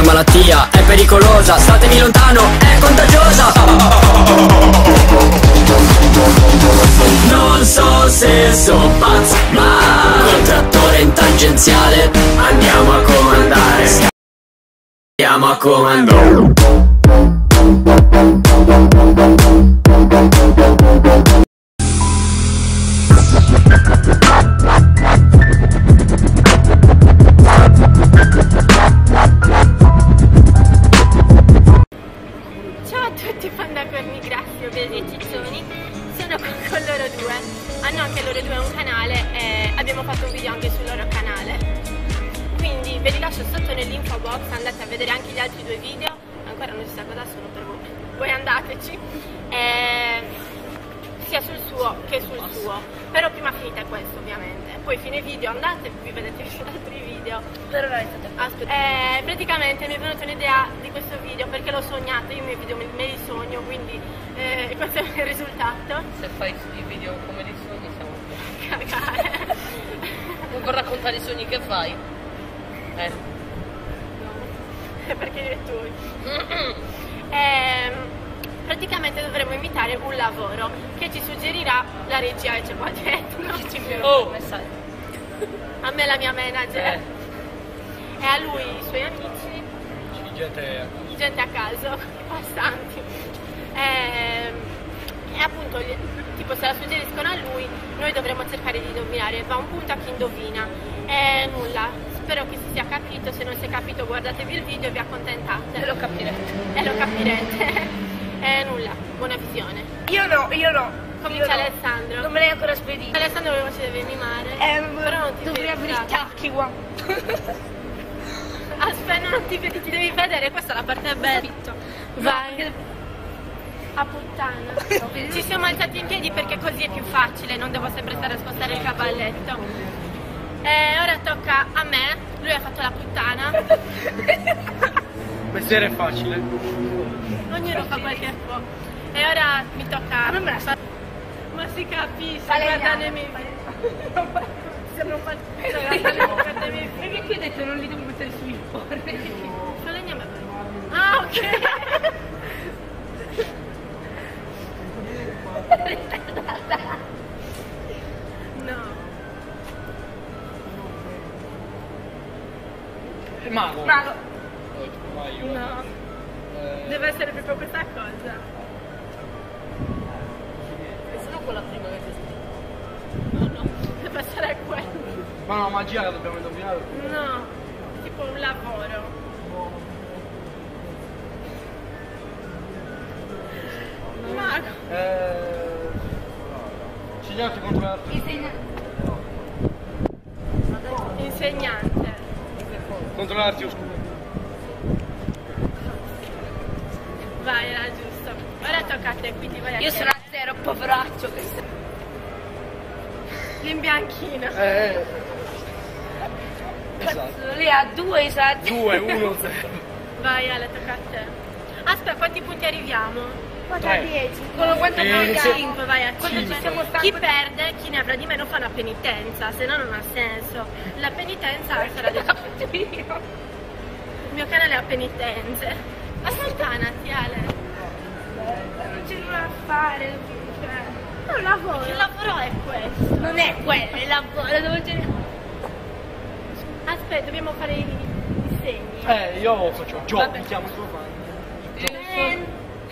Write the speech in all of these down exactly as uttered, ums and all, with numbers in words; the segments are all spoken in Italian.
malattia, è pericolosa, statemi lontano, è contagiosa. Non so se sono pazzo, ma col trattore in tangenziale andiamo a comandare. Andiamo a comandare. Ciao a tutti Panda Corni Grassi, obesi e ciccioni, sono qui con loro due, hanno anche loro due un canale e abbiamo fatto un video anche sul loro canale, quindi ve li lascio sotto nell'info box, andate a vedere anche gli altri due video, ancora non si sa cosa sono per voi, voi andateci, e sia sul suo che sul suo, però prima finite questo ovviamente, poi fine video andate e vi vedete gli altri video. Per ora è stato Eh, praticamente mi è venuta un'idea di questo video perché l'ho sognato, io i miei video me, me li sogno, quindi eh, questo è il risultato. Se fai i video come li sogni siamo qui. Cagare. Non per raccontare i sogni che fai? Eh. No. Perché io e tu. eh, praticamente dovremmo invitare un lavoro che ci suggerirà la regia e c'è qua dietro. Oh, messaggio. A me la mia manager. Eh. E a lui i suoi amici. Gente, gente a caso, passanti. E, e appunto, tipo se la suggeriscono a lui, noi dovremmo cercare di indovinare, va un punto a chi indovina. E nulla, spero che si sia capito, se non si è capito guardatevi il video e vi accontentate. E lo capirete. E lo capirete. E nulla, buona visione. Io no, io no. Comincia Io no. Alessandro. Non me l'hai ancora spedito. Alessandro si deve mimare. Eh, però non ti dovrei vedi, avere i tacchi qua. Aspetta, non ti vedi, ti devi vedere, questa è la parte bella. Vai. A puttana. Ci siamo alzati in piedi perché così è più facile, non devo sempre stare a spostare il cavalletto. E ora tocca a me, lui ha fatto la puttana. mestiere è facile. Ognuno fa quel che può. E ora mi tocca. A me me la sta. Ma si capisce, Falegname. guarda le mie video. Siamo fatti. Guarda le mie video. Perché qui ho detto non li devo mettere sui forni? Falegname. Ah, ok. No. Il mago. Mago. Vai, io. No. Eh, Deve essere proprio questa cosa. E se no quella prima che ti No, no, deve essere quello. Ma no, magia la dobbiamo indovinare. No, tipo un lavoro. Mago. Eh, Insegnante contro l'altro. Insegnante. Contro l'arte oscura. Vai, era giusto. Ora tocca a te, quindi vai a Io sono a zero, poveraccio. l'imbianchino. Eh. Esatto. Lei ha due esatti. due, uno, zero. Vai Ale, tocca a te. Aspetta, a quanti punti arriviamo? quattro a Tre. dieci. Con quanto Eh, poi sì. cinque, vai a Quando ci cinque. siamo stanchi- Chi perde, chi ne avrà di meno fa la penitenza, se no non ha senso. La penitenza sarà del il mio canale ha penitenze. Allontanati Ale. Non ce l'ho a fare. È un lavoro. Che lavoro è questo? Non è quello, è il lavoro dove ce ne... Aspetta, dobbiamo fare i, i segni. Eh, io faccio Gio, Vabbè. mi chiamo suo fan. Eh,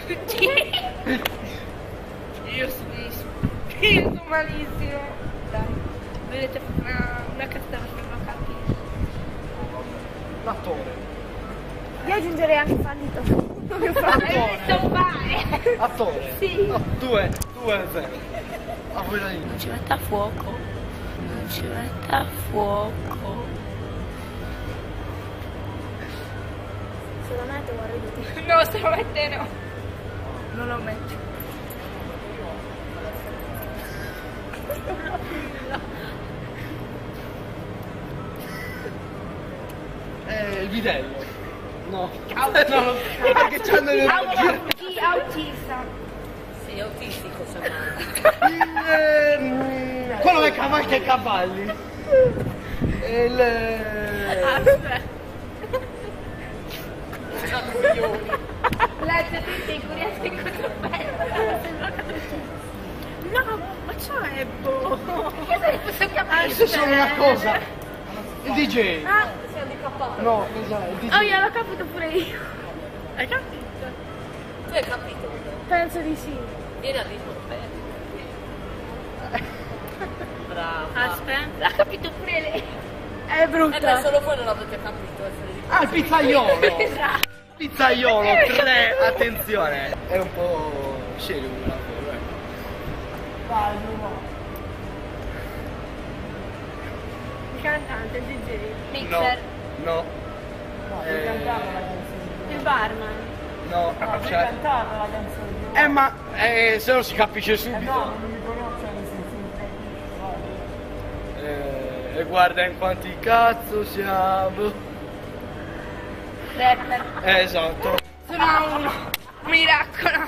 Io sono, io sono malissimo. Dai, vedete una, una cazzata per non capire. L'attore. Io aggiungerei anche fallito. Attore. So fare. Attore. Sì. No, due, due, zero. A voi da lì. Non ci metta fuoco. Non ci metta fuoco. Se lo metto vorrei di te. No, se lo mette no. Non lo metto. Eh, il bidello. No. Autista. No, perché c'hanno l'energia. Chi autista? Sei autistico, Samara. Il, ehm, quello che cavalca i cavalli. Il... Aspetta. solo una cosa. Il D J. Ah, No, esatto, il D J. oh, io l'ho capito pure io. Hai capito? Tu hai capito? Penso di sì. Vieni a ritmo. Brava. Aspetta. L'ha capito pure lei. È E brutta. beh, solo voi non l'avete capito. essere di- Ah, il pizzaiolo. Esatto. Pizzaiolo tre, attenzione. È un po' serio un lavoro, eh. Vai, Il cantante, il D J. Mixer. No. No. Eh, Il barman. no, cioè. Eh ma eh, se non si capisce subito. Eh, e guarda in quanti cazzo siamo. Rapper. Eh, esatto. Sono a uno. Miracolo.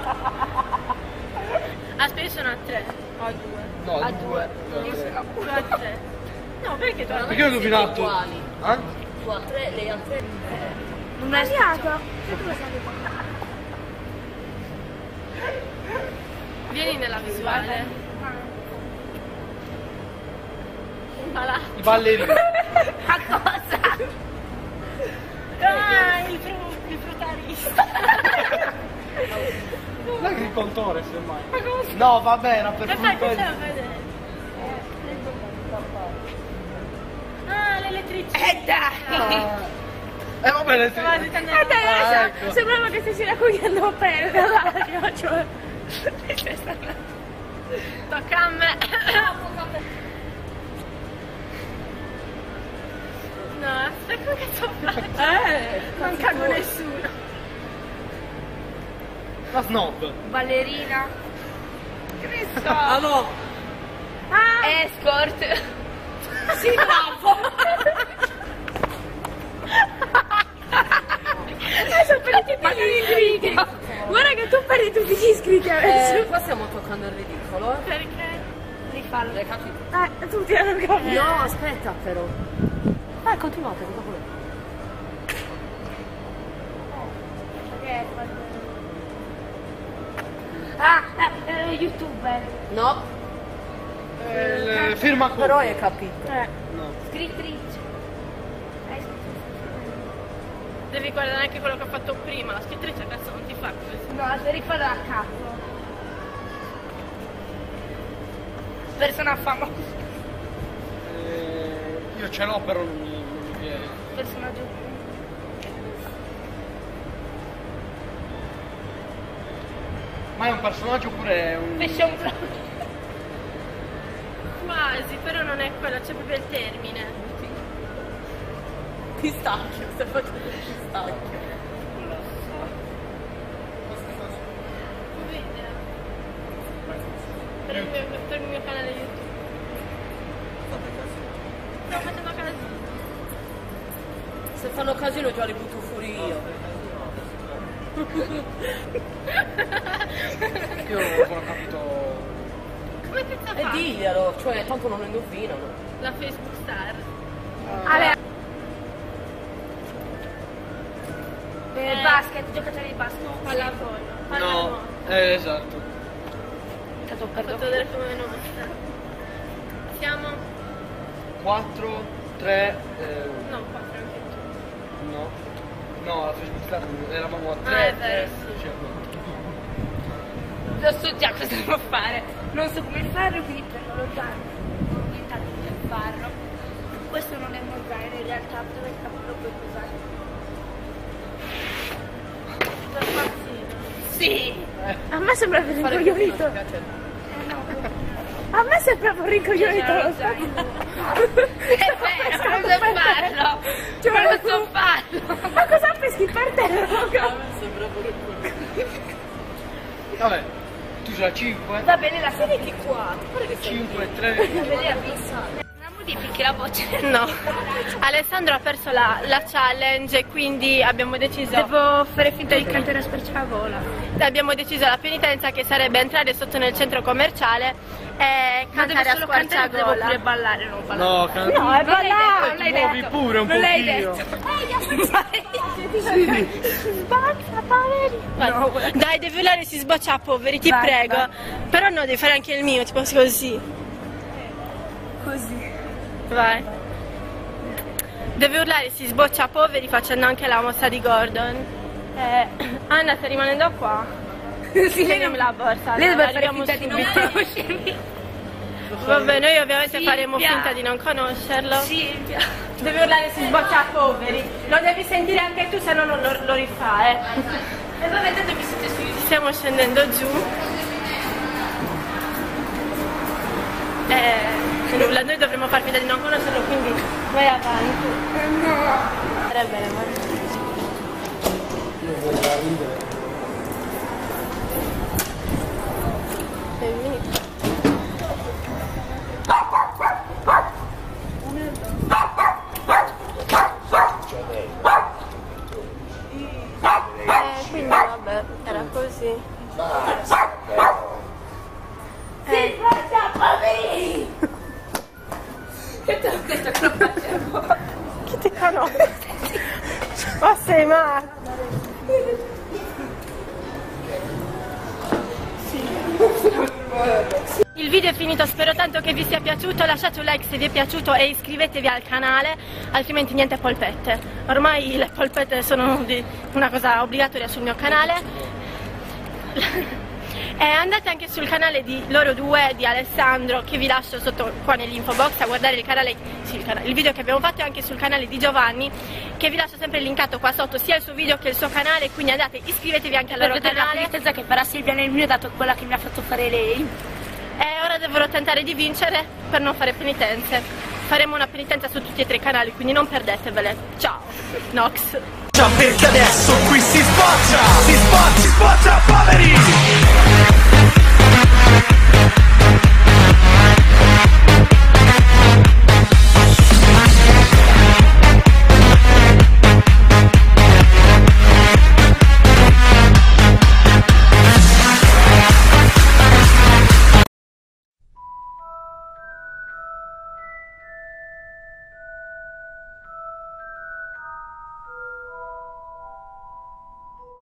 Aspetta, sono a tre. O a due. No, A due. due. no, Io tre. sono a Due a tre. No, perché tu Non è Perché ho che siete indovinato? uguali. Eh? Tu a tre, lei a tre. Non è sbagliato. Vieni nella visuale. Voilà. I ballerini. Ma cosa? Ah, il, fru- il fruttarista. L'agricoltore semmai. No, vabbè, era per Aspetta, che frutta. c'è a vedere? Ah, l'elettricità. Eh dai. Eh vabbè, le Quasi Eh tanto- dai, Ah, adesso ecco. sembrava che stessi raccogliendo pelle dall'aria, cioè. Tocca a me. No, aspetta, come cazzo faccio? Eh, Non cago nessuno. La snob. ballerina. Cristo. Ah no! Ah, escort. Si bravo. Adesso perdi tutti gli iscritti. Guarda che tu perdi tutti gli iscritti adesso. Eh, qua stiamo toccando il ridicolo. eh. Perché? Rifallo. L'hai capito? Ah, tutti hanno capito. No, aspetta però. Dai, continuate, cosa volete? Ah, eh, youtuber. No, Eh, firma qua. però hai capito. Eh, No. scrittrice. Hai Devi guardare anche quello che ho fatto prima. La scrittrice cazzo non ti fa così. No, devi rifarlo a caso. Persona famosa. Eh, io ce l'ho però non mi, non mi viene. Personaggio. Ma è un personaggio oppure è un... Fashion blog. Quasi, però non è quello, c'è proprio il termine. Pistacchio, stai facendo il pistacchio. Video. Per il mio, per il mio canale YouTube. Sto facendo casino. Se fanno casino già li butto fuori io. Io non ho capito... Come cazzo E fa? diglielo, cioè tanto non lo indovinano. La Facebook star. Ale. Eh, basket, giocatore di basket. Pallavolo. No, Pallavolo. eh, esatto. Stato Ho fatto vedere come nostra. Siamo... quattro, tre, eh, No, quattro anche tu. no. No, la Facebook Star eravamo a tre. Ah, è vero, sì. cioè, no. Lo so già cosa devo fare. Non so come farlo, quindi prendo lo zaino. Ho inventato di farlo. Questo non è uno zaino, in realtà dove lo puoi usare. Sto spazzino. Sì. A me sembra un Fare rincoglionito. casino ti piace? Eh, no. A me sembra un rincoglionito lo zaino. È vero, non so farlo. Cioè, non so farlo. Ma cosa peschi per terra? Sembra proprio quello. Vabbè, tu sei a cinque, Va bene la serie Di qua, guarda che sei cinque, tre. Va bene la pizza. Non modifichi la voce. No, Alessandro ha perso la, la challenge e quindi abbiamo deciso, Devo fare finta di cantare a spacciagola. abbiamo deciso la penitenza che sarebbe entrare sotto nel centro commerciale e Ma devo cantare a solo cantare, devo squarciagola. pure ballare, non ballare. No, can- No, è Non l'hai ballare, detto, non l'hai ti muovi detto. pure un Non l'hai pochino. detto. Sbaccia, poveri. Guarda, dai, devi urlare, si sboccia, poveri, ti Vai, prego. vai. Però no, devi fare anche il mio, tipo così. Così. Vai. Deve urlare, si sboccia a poveri facendo anche la mossa di Gordon. Eh, Anna, stai rimanendo qua? Sì, lei non la borsa. Lei deve fare arriviamo finta di non subito. conoscermi. Vabbè, noi ovviamente Silvia. faremo finta di non conoscerlo. Silvia. Deve urlare, si sboccia a poveri. Lo devi sentire anche tu, se no non lo, lo rifà, eh. E vabbè, tanto mi siete su. Stiamo scendendo giù. Eh, nulla, noi dovremmo far finta di non conoscerlo, quindi vai avanti. No. Sarebbe bene, ma... Eh, quindi vabbè, era così. Si faccia poveri! Che te l'ho detto che lo facevo? Chi ti conosce? Ma sei matto? Il video è finito, spero tanto che vi sia piaciuto, lasciate un like se vi è piaciuto e iscrivetevi al canale, altrimenti niente polpette. Ormai le polpette sono di una cosa obbligatoria sul mio canale. E andate anche sul canale di loro due, di Alessandro, che vi lascio sotto qua nell'info box a guardare il canale, sì, il, canale, il video che abbiamo fatto, e anche sul canale di Giovanni, che vi lascio sempre linkato qua sotto, sia il suo video che il suo canale, quindi andate, iscrivetevi anche al Per loro vedere la canale. penitenza che farà Silvia nel mio, dato quella che mi ha fatto fare lei. E ora dovrò tentare di vincere per non fare penitenze. Faremo una penitenza su tutti e tre i canali, quindi non perdetevele. Ciao, Nox. Perché adesso qui si spaccia, si spaccia, si spaccia poveri.